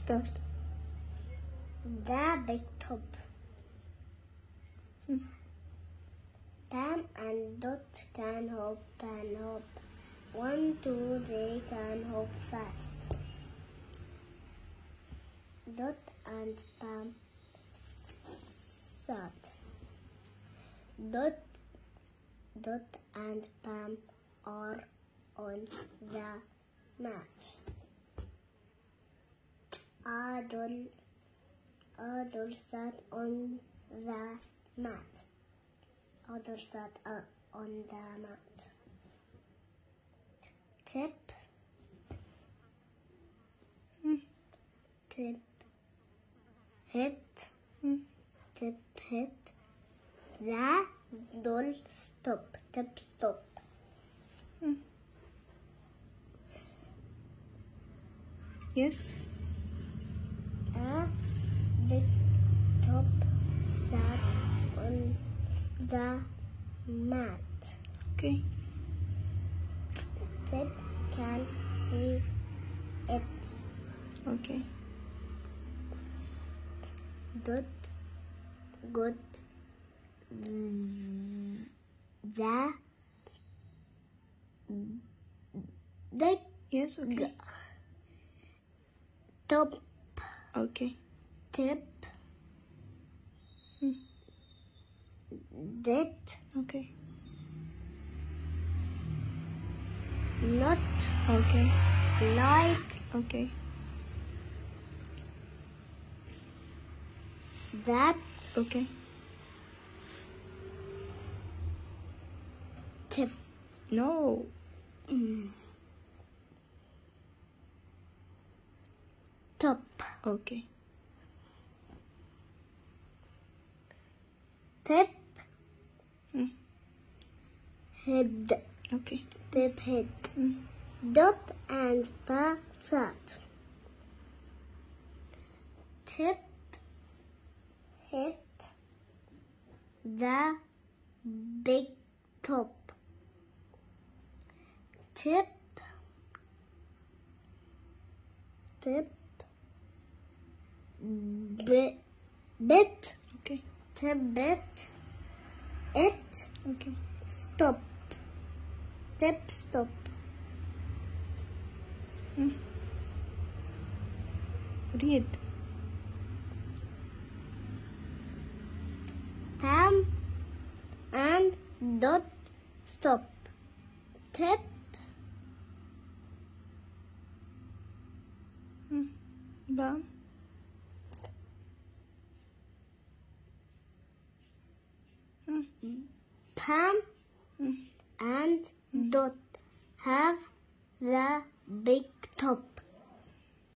Start. The big top. Pam and Dot can hop and hop. 1, 2, they can hop fast. Dot and Pam sat. Dot and Pam are on the mat. Adol sat on the mat. Adol sat on the mat. Tip, tip, hit, tip, hit. The doll stop. Tip, stop. Yes. A big top sat on the mat. Okay. Tip can see it. Okay. Dot got the big Yes. Okay. top. Okay. Tip did Okay. not Okay. like Okay. that. Okay. Tip. No. Top. Okay. Tip head. Okay. Tip head. Dot and Pa sat. Tip hit the big top. Tip bit. Okay. Tip bit it. Okay. Stop. Tip stop. Read. Pam and Dot stop. Tip Bam. Pam and Dot have the big top.